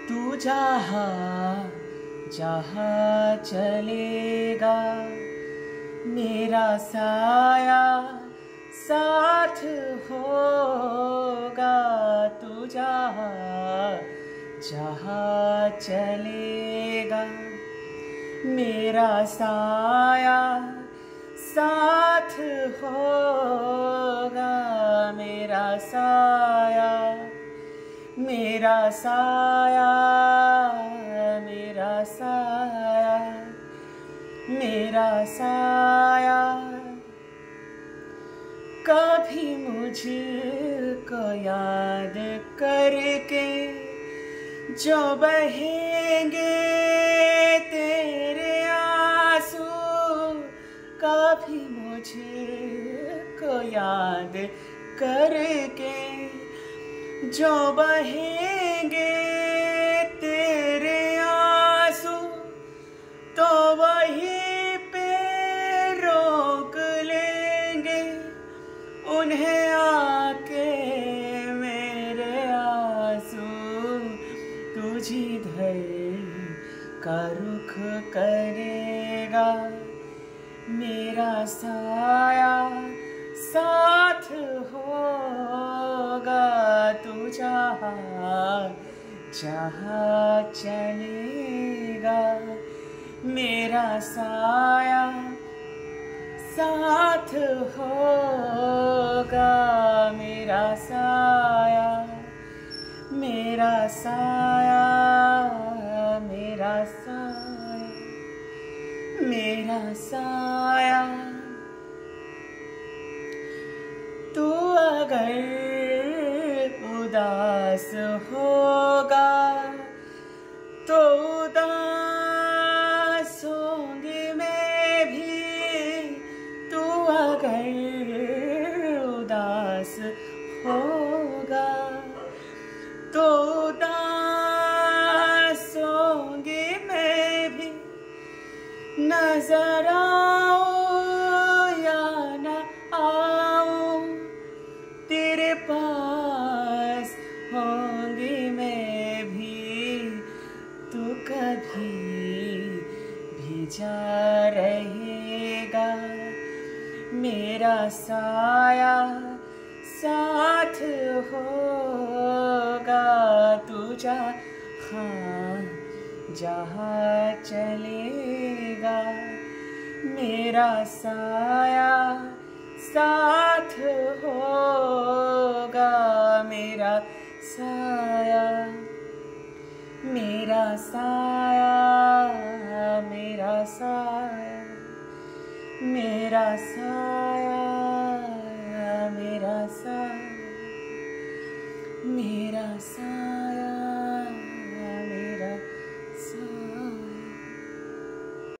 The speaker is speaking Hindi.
तू जहाँ जहाँ चलेगा मेरा साया साथ होगा। तू जहाँ जहाँ चलेगा मेरा साया साथ होगा। मेरा साया मेरा साया मेरा साया मेरा साया कभी मुझको याद करके जो बहेंगे तेरे आंसू। कभी मुझको याद करके जो बहेंगे तेरे आंसू तो वहीं पे रोक लेंगे उन्हें आके मेरे आंसू। तू जिधर का रुख करेगा मेरा साया साथ होगा। तू जहाँ जहाँ चलेगा मेरा साया साथ होगा। मेरा साया मेरा साया मेरा साया मेरा साया। तू अगर उदास होगा तो उदास होंगी मैं भी। तू अगर उदास होगा तो उदास होंगी मैं भी। नजर आऊं या न आऊं तेरे पास होंगी मैं भी। तू कभी भी जा रहेगा मेरा साया साथ होगा। तू जहाँ जहाँ चलेगा मेरा साया साथ होगा। मेरा साया मेरा साया मेरा साया मेरा साया।